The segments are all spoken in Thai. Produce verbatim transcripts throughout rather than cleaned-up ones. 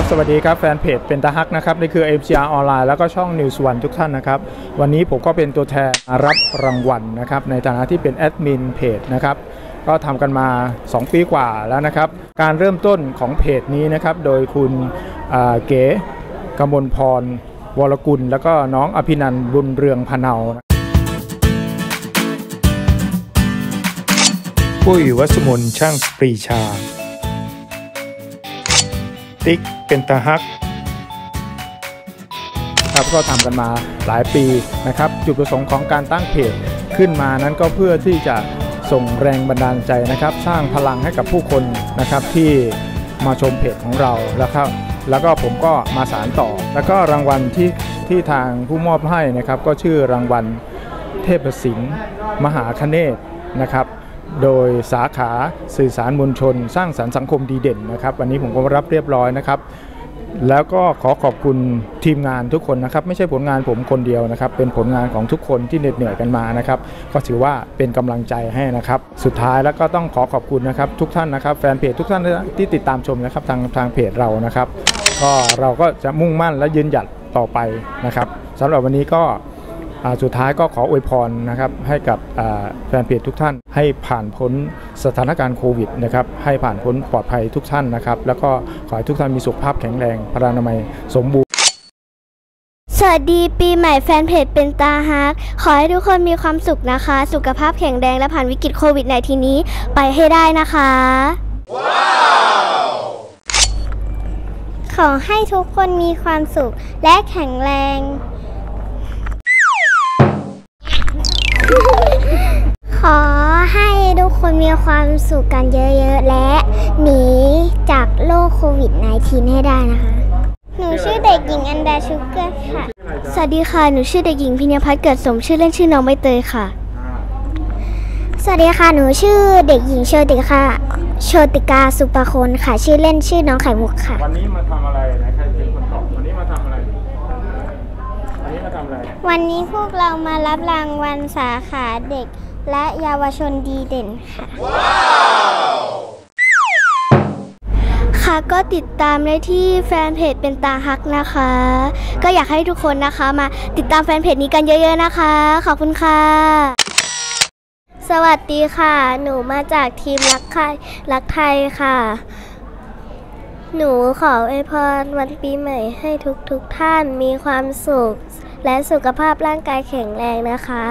สวัสดีครับแฟนเพจเป็นตาฮักนะครับนี่คือ เอ็ม ซี อาร์ ออนไลน์แล้วก็ช่อง News วันทุกท่านนะครับวันนี้ผมก็เป็นตัวแทนรับรางวัลนะครับในฐานะที่เป็นแอดมินเพจนะครับก็ทำกันมาสองปีกว่าแล้วนะครับการเริ่มต้นของเพจนี้นะครับโดยคุณเก๋กมลพรวรกุลแล้วก็น้องอภินันท์บุญเรืองพะเนาปุ้ยวัสมนช่างปรีชาติ๊กเป็นตาฮักครับก็ทำกันมาหลายปีนะครับจุดประสงค์ของการตั้งเพจขึ้นมานั้นก็เพื่อที่จะส่งแรงบันดาลใจนะครับสร้างพลังให้กับผู้คนนะครับที่มาชมเพจของเราแล้วครับแล้วก็ผมก็มาสานต่อแล้วก็รางวัลที่ที่ทางผู้มอบให้นะครับก็ชื่อรางวัลเทพศิลป์มหาคเนศนะครับโดยสาขาสื่อสารมวลชนสร้างสรรค์สังคมดีเด่นนะครับวันนี้ผมก็รับเรียบร้อยนะครับแล้วก็ขอขอบคุณทีมงานทุกคนนะครับไม่ใช่ผลงานผมคนเดียวนะครับเป็นผลงานของทุกคนที่เหน็ดเหนื่อยกันมานะครับก็ถือว่าเป็นกำลังใจให้นะครับสุดท้ายแล้วก็ต้องขอขอบคุณนะครับทุกท่านนะครับแฟนเพจทุกท่านที่ติดตามชมนะครับทางทางเพจเรานะครับก็เราก็จะมุ่งมั่นและยืนหยัดต่อไปนะครับสำหรับวันนี้ก็สุดท้ายก็ขออวยพรนะครับให้กับแฟนเพจทุกท่านให้ผ่านพ้นสถานการณ์โควิดนะครับให้ผ่านพ้นปลอดภัยทุกท่านนะครับแล้วก็ขอให้ทุกท่านมีสุขภาพแข็งแรงพลานามัยสมบูรณ์สวัสดีปีใหม่แฟนเพจเป็นตาฮักขอให้ทุกคนมีความสุขนะคะสุขภาพแข็งแรงและผ่านวิกฤตโควิดในทีนี้ไปให้ได้นะคะว้าวขอให้ทุกคนมีความสุขและแข็งแรงขอให้ทุกคนมีความสุขกันเยอะๆและหนีจากโรคโควิด สิบเก้า ให้ได้นะคะหนูชื่อเด็กหญิงอันดาชุกเกอร์ค่ะสวัสดีค่ะหนูชื่อเด็กหญิงพิญญาพัฒน์เกิดสมชื่อเล่นชื่อน้องใบเตยค่ะสวัสดีค่ะหนูชื่อเด็กหญิงโชติกาโชติกาสุปคนค่ะชื่อเล่นชื่อน้องไข่มุกค่ะวันนี้มาทำอะไรนะใครเป็นคนตอบวันนี้มาทำอะไรวันนี้มาทำอะไรวันนี้พวกเรามารับรางวัลสาขาเด็กและเยาวชนดีเด่นค่ะว้าวค่ะก็ติดตามได้ที่แฟนเพจเป็นตาฮักนะคะก็อยากให้ทุกคนนะคะมาติดตามแฟนเพจนี้กันเยอะๆนะคะขอบคุณค่ะสวัสดีค่ะหนูมาจากทีมรักไทยรักไทยค่ะหนูขออวยพรวันปีใหม่ให้ทุกทุกท่านมีความสุขและสุขภาพร่างกายแข็งแรงนะคะ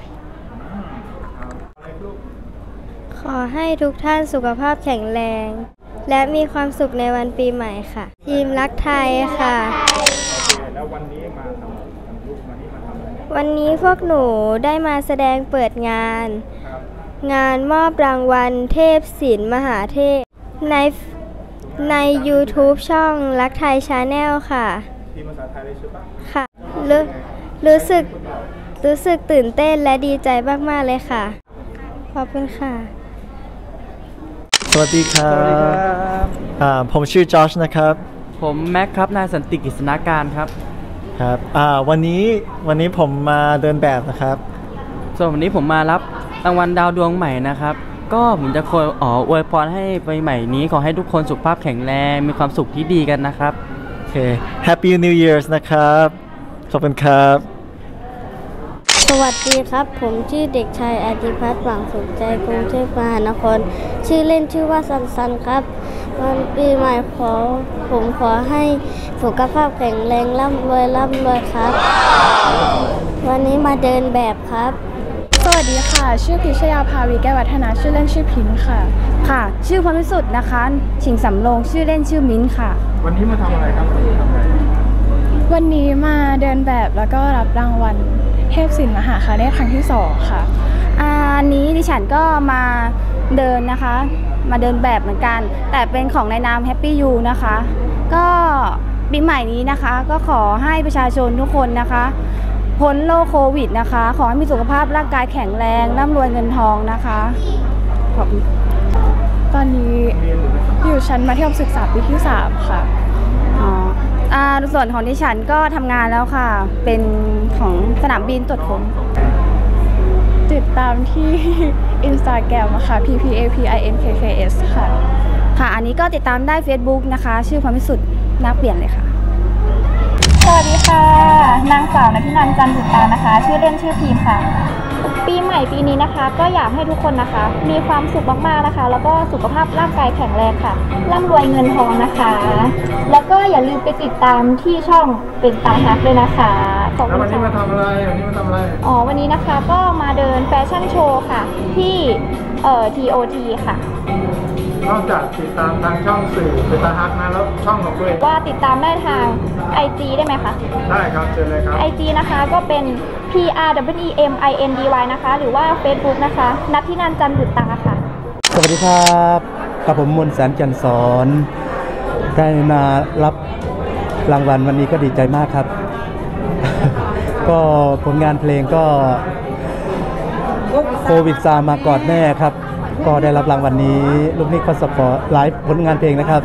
ขอให้ทุกท่านสุขภาพแข็งแรงและมีความสุขในวันปีใหม่ค่ะทีมรักไทยค่ะแล้ววันนี้มาทำวันนี้พวกหนูได้มาแสดงเปิดงานงานมอบรางวัลเทพศิลป์มหาเทพในใน ยูทูบ ช่องรักไทยชาแนลค่ะทีมภาษาไทยเลยใช่ปะค่ะรู้รู้สึกรู้สึกตื่นเต้นและดีใจมากๆเลยค่ะขอบคุณค่ะสวัสดีครับผมชื่อจอชนะครับผมแม็กครับนายสันติกิษณาการครับครับวันนี้วันนี้ผมมาเดินแบบนะครับส่วนวันนี้ผมมารับรางวัลดาวดวงใหม่นะครับก็ผมจะคอยอ๋ออวยพรให้ปีใหม่นี้ขอให้ทุกคนสุขภาพแข็งแรงมีความสุขที่ดีกันนะครับโอเค Happy New Year นะครับขอบคุณครับสวัสดีครับผมชื่อเด็กชายอธิพัฒน์หวังสนใจกรุงเทพมหานครชื่อเล่นชื่อว่าซันซันครับวันปีใหม่ขอผมขอให้สุขภาพแข็งแรงร่ำรวยร่ำรวยครับวันนี้มาเดินแบบครับสวัสดีค่ะชื่อพิชยาภาวีแก้ววัฒนาชื่อเล่นชื่อพินค่ะค่ะชื่อพรพิสุทธิ์นะคะชิงสำโรงชื่อเล่นชื่อมิ้นค่ะวันนี้มาทำอะไรครับวันนี้ทำอะไรวันนี้มาเดินแบบแล้วก็รับรางวัลเทพศิลป์มหาคเนศครั้งที่สองค่ะอันนี้ดิฉันก็มาเดินนะคะมาเดินแบบเหมือนกันแต่เป็นของในนามแฮปปี้ยูนะคะก็ปีใหม่นี้นะคะก็ขอให้ประชาชนทุกคนนะคะพ้นโรคโควิดนะคะขอให้มีสุขภาพร่างกายแข็งแรงร่ำรวยเงินทองนะคะขอบคุณตอนนี้อยู่ชั้นมัธยมศึกษาปีที่สามค่ะอ๋ออ่าส่วนของดิฉันก็ทำงานแล้วค่ะเป็นของสนามบินตรวจค้นติดตามที่ อินสตาแกรม ค่ะ พี พี เอ พี ไอ เอ็น เค เค เอส ค่ะค่ะอันนี้ก็ติดตามได้ เฟซบุ๊ก นะคะชื่อพรพิสุทธิ์น่าเปลี่ยนเลยค่ะสวัสดีค่ะนางสาวณัฐินันท์ จันทร์บุตรานะคะชื่อเล่นชื่อพีมค่ะปีใหม่ปีนี้นะคะก็อยากให้ทุกคนนะคะมีความสุขมากๆนะคะแล้วก็สุขภาพร่างกายแข็งแรงค่ะร่ำรวยเงินทองนะคะแล้วก็อย่าลืมไปติดตามที่ช่องเป็นตาฮักด้วยนะคะขอบคุณค่ะวันนี้มาทำอะไรวันนี้มาทำอะไรอ๋อวันนี้นะคะก็มาเดินแฟชั่นโชว์ค่ะที่เอ่อ ที โอ ที ค่ะนอกจากติดตามทางช่องสื่อเป็นตาฮักนะแล้วช่องของตัวเองว่าติดตามได้ทาง ไอ จี ได้ไหมคะได้ครับเชิญเลยครับไอ จี นะคะก็เป็น พี อาร์ ดับเบิลยู อี เอ็ม ไอ เอ็น ดี วาย นะคะหรือว่า Facebook นะคะณัฐินันท์ จันทร์บุตราค่ะสวัสดีครับกับผมมนต์แสนจันทร์สอนได้มารับรางวัลวันนี้ก็ดีใจมากครับ ก็ผลงานเพลงก็โควิดซามากอดแม่ครับก็ได้รับรางวัลนี้ลูกนิกก็สปอร์ตหลายผลงานเพลงนะครับ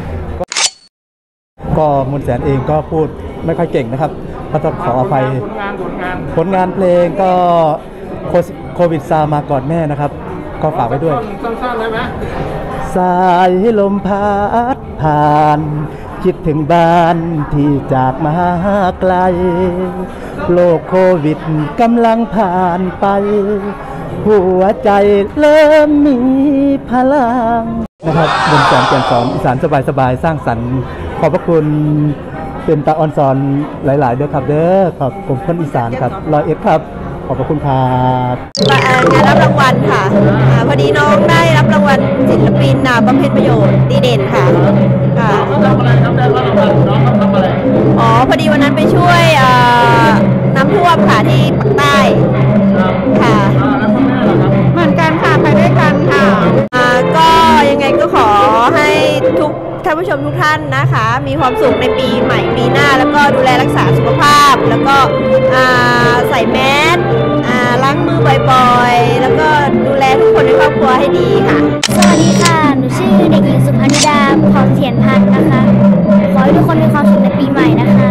ก็มนต์แสนเองก็พูดไม่ค่อยเก่งนะครับก็ต้องขออภัยผลงานผลงานผลงานเพลงก็โควิดซามากอดแม่นะครับก็ฝากไว้ด้วยสั้นๆเลยไหมสายลมพัดผ่านคิดถึงบ้านที่จากมาไกลโลกโควิดกำลังผ่านไปหัวใจเริ่มมีพลังนะครับบนแสนแก่นสอนอีสานสบายๆสร้างสรรค์ขอบพระคุณเป็นตาออนซอนหลายๆเด้อครับเด้อขอบผมคนอีสานครับร้อยเอ็ดครับขอบพระคุณครับงานรับรางวัลค่ะพอดีน้องได้รับรางวัลศิลปินบำเพ็ญประโยชน์ดีเด่นค่ะค่ะน้องทำอะไรครับได้รับรางวัลน้องทำอะไรอ๋อพอดีวันนั้นไปช่วยน้ำท่วมค่ะที่ภาคใต้ค่ะเหมือนกันค่ะไปด้วยกันค่ะก็ยังไงก็ขอให้ทุกท่านผู้ชมทุกท่านนะคะมีความสุขในปีใหม่ปีหน้าแล้วก็ดูแลรักษาสุขภาพแล้วก็ใส่แมสล้างมือบ่อยๆแล้วก็ดูแลทุกคนในครอบครัวให้ดีค่ะสวัสดีค่ะหนูชื่อเด็กหญิงสุภนิดาพรเถียนพันธ์นะคะขอให้ทุกคนมีความสุขในปีใหม่นะคะ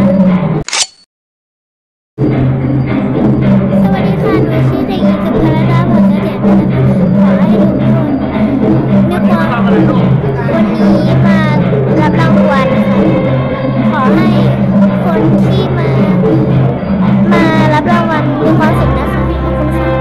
สวัสดีค่ะหนูชื่อเด็กหญิงสุภนิดาพรเถียนพันธ์ขอให้ทุกคนนึกว่าวันนี้มารับรางวัลนะคะขอให้คนที่มามารับรางวัลมีความสุขนะคะขอบคุณค่ะ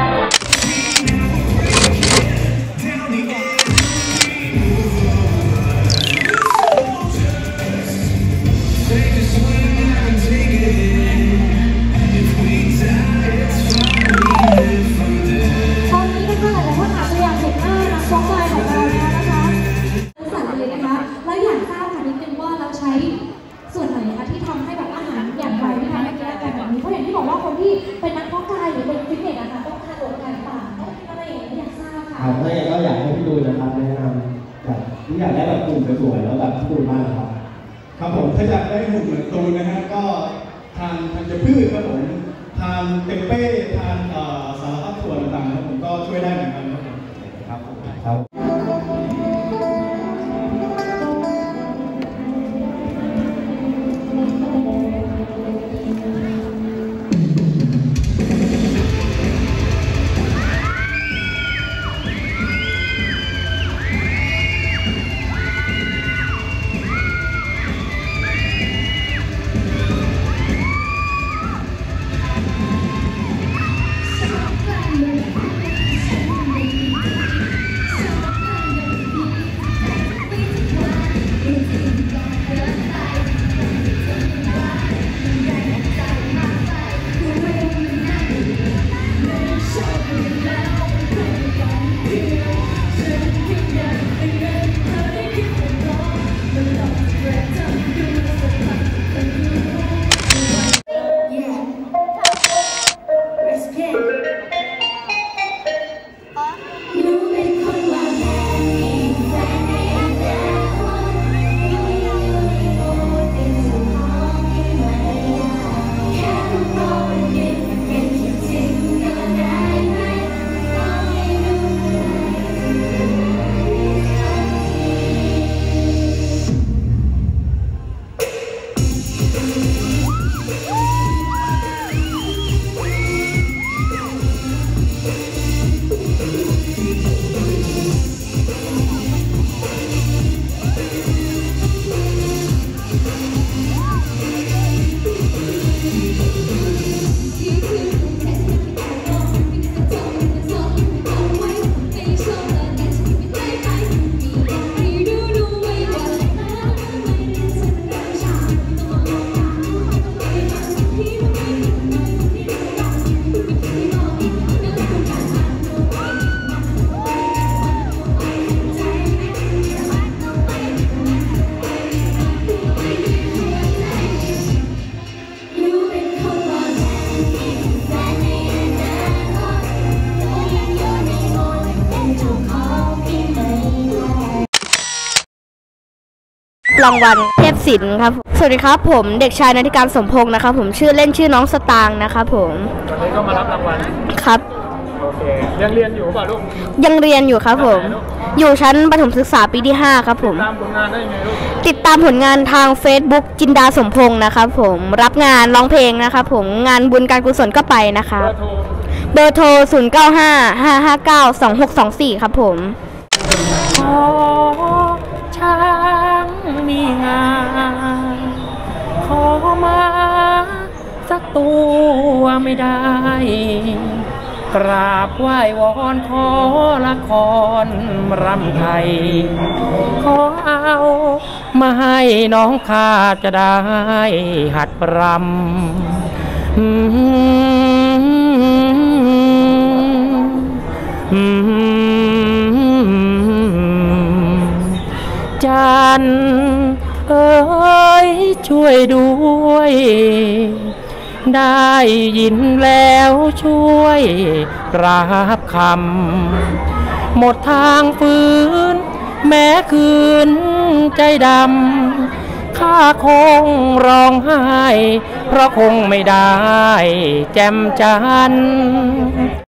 เป็นนักเพาะกายหรือเป็นฟิตเนสนะคะต้องทานโดดกายต่างต้องกินอะไรอย่างนี้อยากทราบค่ะครับแล้วก็อยากให้พี่ตูนนะครับแนะนำครับที่อยากได้แบบกลุ่มสวยๆแล้วแบบพี่ตูนมากครับครับผมถ้าอยากได้หุ่นเหมือนตูนนะฮะก็ทานธัญพืชครับผมทานเต็มเป้ทานสารพัดถั่วต่างๆครับผมก็ช่วยได้เหมือนกันครับผมครับรางวัลเทพศิลป์ครับสวัสดีครับผมเด็กชายนันทิการสมพงศ์นะครับผมชื่อเล่นชื่อน้องสตางค์นะครับผมวันนี้ก็มารับรางวัลครับโอเคยังเรียนอยู่ป่ะลูกยังเรียนอยู่ครับผมอยู่ชั้นประถมศึกษาปีที่ห้าครับผมติดตามผลงานได้ไงลูกติดตามผลงานทาง Facebook จินดาสมพงศ์นะครับผมรับงานร้องเพลงนะครับผมงานบุญการกุศลก็ไปนะคะเบอร์โทรศูนย์ เก้า ห้า ห้า ห้า เก้า สอง หก สอง สี่ครับผมขอช้างมีงานขอมาสักตัวไม่ได้กราบไหว้วอนขอละครรำไทยขอเอามาให้น้องข้าจะได้หัดรำจันเอ๋ยช่วยด้วยได้ยินแล้วช่วยรับคำหมดทางฝืนแม้คืนใจดำข้าคงร้องไห้เพราะคงไม่ได้แจ่มจันทร์